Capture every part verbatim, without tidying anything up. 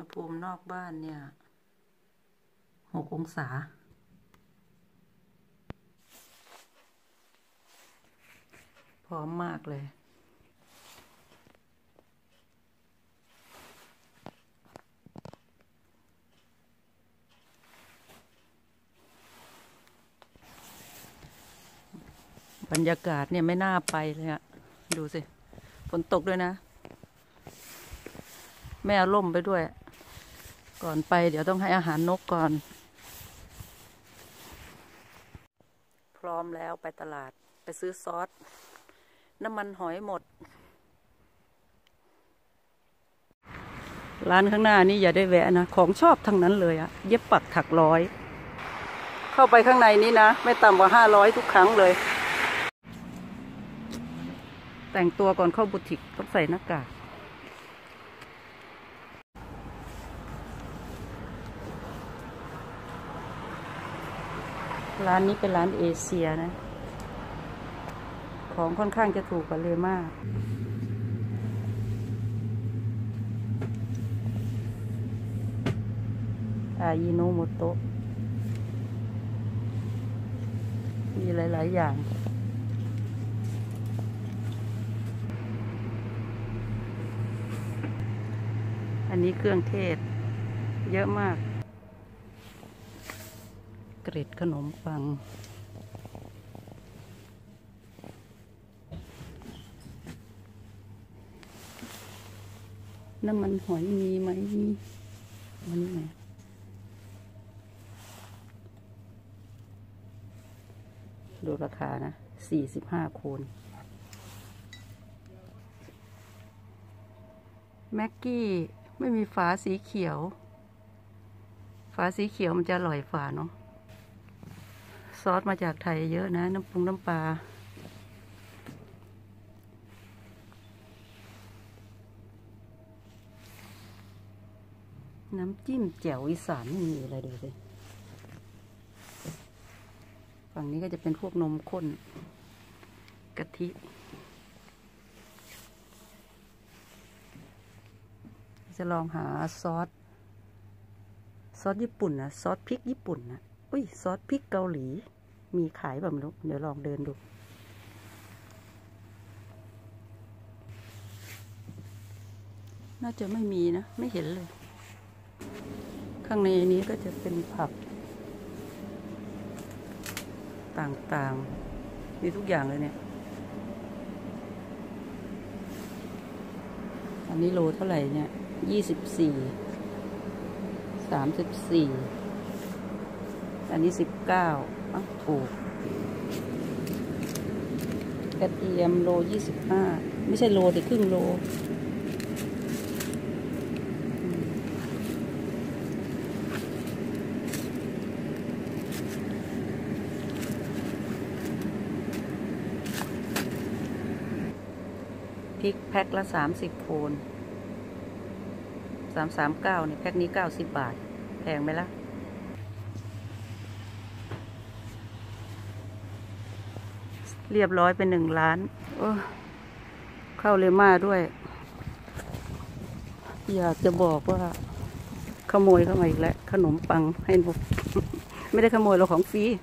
อุณหภูมินอกบ้านเนี่ยหกองศาพร้อมมากเลยบรรยากาศเนี่ยไม่น่าไปเลยอะดูสิฝนตกด้วยนะแม่เอาร่มไปด้วยก่อนไปเดี๋ยวต้องให้อาหารนกก่อนพร้อมแล้วไปตลาดไปซื้อซอสน้ำมันหอยหมดร้านข้างหน้านี่อย่าได้แวะนะของชอบทั้งนั้นเลยอะเย็บปักถักร้อยเข้าไปข้างในนี้นะไม่ต่ำกว่าห้าร้อยทุกครั้งเลยแต่งตัวก่อนเข้าบูติกต้องใส่หน้ากากร้านนี้เป็นร้านเอเชียนะของค่อนข้างจะถูกกว่าเลม่าอายิโนโมโตะมีหลายๆอย่างอันนี้เครื่องเทศเยอะมากเกล็ดขนมปังน้ำมันหอยมีไหมมีมันนี่ไงดูราคานะสี่สิบห้าโคนแม็กกี้ไม่มีฝาสีเขียวฝาสีเขียวมันจะอร่อยฝาเนาะซอสมาจากไทยเยอะนะน้ำปรุงน้ำปลาน้ำจิ้มแจ่วอีสานไม่มีอะไรดูสิฝั่งนี้ก็จะเป็นพวกนมข้นกะทิจะลองหาซอสซอสญี่ปุ่นนะซอสพริกญี่ปุ่นนะอุ้ยซอสพริกเกาหลีมีขายแบบนี้เดี๋ยวลองเดินดูน่าจะไม่มีนะไม่เห็นเลยข้างในนี้ก็จะเป็นผักต่างๆมีทุกอย่างเลยเนี่ยอันนี้โลเท่าไหร่เนี่ยยี่สิบสี่สามสิบสี่อันนี้สิบเก้าอ้าวถูกกระเทียมโลยี่สิบห้าไม่ใช่โลแต่ครึ่งโลพริกแพ็คละสามสิบโคนสามสามเก้าเนี่ยแพ็คนี้เก้าสิบบาทแพงไหมล่ะเรียบร้อยเป็นหนึ่งล้านโอ้เข้าเลม่าด้วยอยากจะบอกว่าขโมยเข้ามาอีกแล้วขนมปังให้หนู ไม่ได้ขโมยเราของฟรี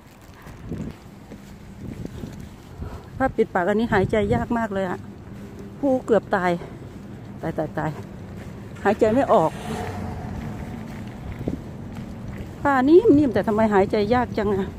ถ้าปิดปากอันนี้หายใจยากมากเลยอะผู้เกือบตายตายตายตายหายใจไม่ออกผ้านิ่มๆแต่ทำไมหายใจยากจังอะ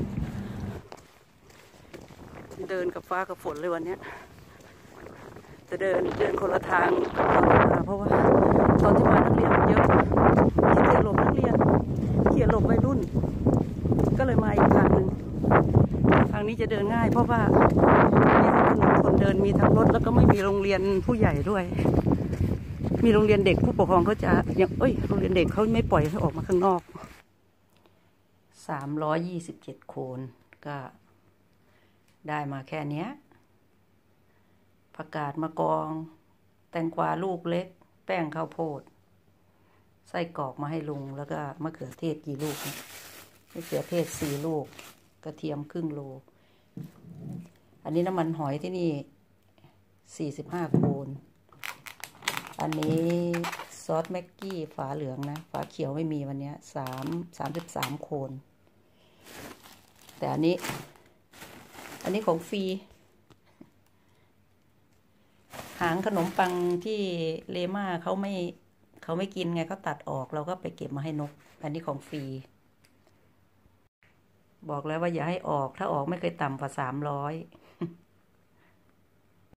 เดินกับฟ้ากับฝนเลยวันนี้จะเดินเดินคนละทางเพราะว่าตอนที่มานักเรียนเยอะขี้เกียจหลบนักเรียนขี้เกียจหลบวัยรุ่นก็เลยมาอีกทางหนึ่งทางนี้จะเดินง่ายเพราะว่ามีทั้งถนนคนเดินมีทั้งรถแล้วก็ไม่มีโรงเรียนผู้ใหญ่ด้วยมีโรงเรียนเด็กผู้ปกครองเขาจะยังเอ้ยโรงเรียนเด็กเขาไม่ปล่อยให้ออกมาข้างนอกสามร้อยยี่สิบเจ็ดโคนก็ได้มาแค่เนี้ยผักกาดมะกองแตงกวาลูกเล็กแป้งข้าวโพดไส้กรอกมาให้ลุงแล้วก็มะเขือเทศกี่ลูกมะเขือเทศสี่ลูกกระเทียมครึ่งโลอันนี้น้ำมันหอยที่นี่สี่สิบห้าโคนอันนี้ซอสแม็กกี้ฝาเหลืองนะฝาเขียวไม่มีวันนี้สามสามสิบสามโคนแต่อันนี้อันนี้ของฟรีหางขนมปังที่เลม่าเขาไม่เขาไม่กินไงเขาตัดออกเราก็ไปเก็บมาให้นกอันนี้ของฟรีบอกแล้วว่าอย่าให้ออกถ้าออกไม่เคยต่ำกว่าสามร้อย